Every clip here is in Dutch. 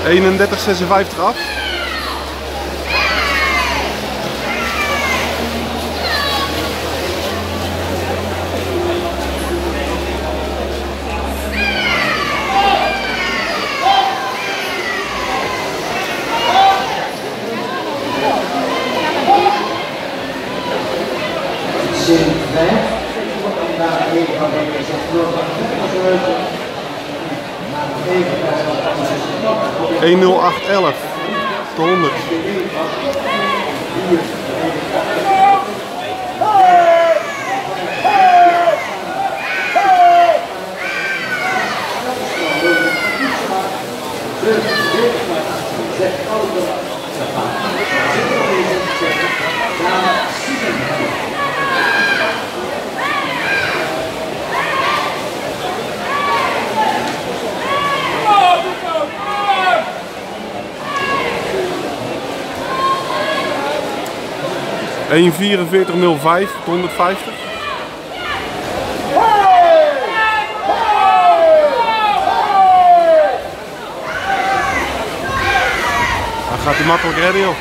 31,56 af. Zin 5. En daar even van deze zegt nog 1:08:11 de 100. $1:44:05 de 150. Dan gaat hij makkelijk redden, joh.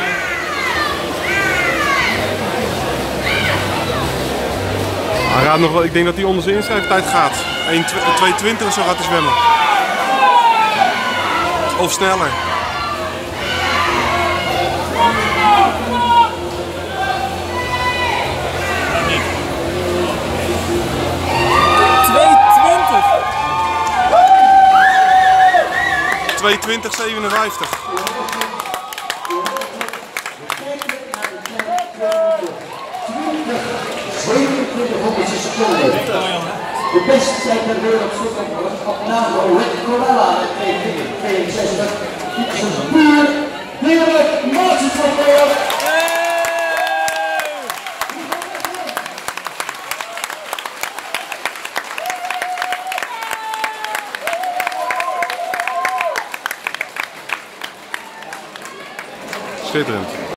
Hij gaat nog wel, ik denk dat hij onder zijn inschrijftijd gaat. 2:20 zo gaat hij zwemmen. Of sneller. $2:20:57. De beste tijd ter wereld op naam van Rick Corella uit 62. Dit is een puur heerlijk motorverkeer. Schitterend.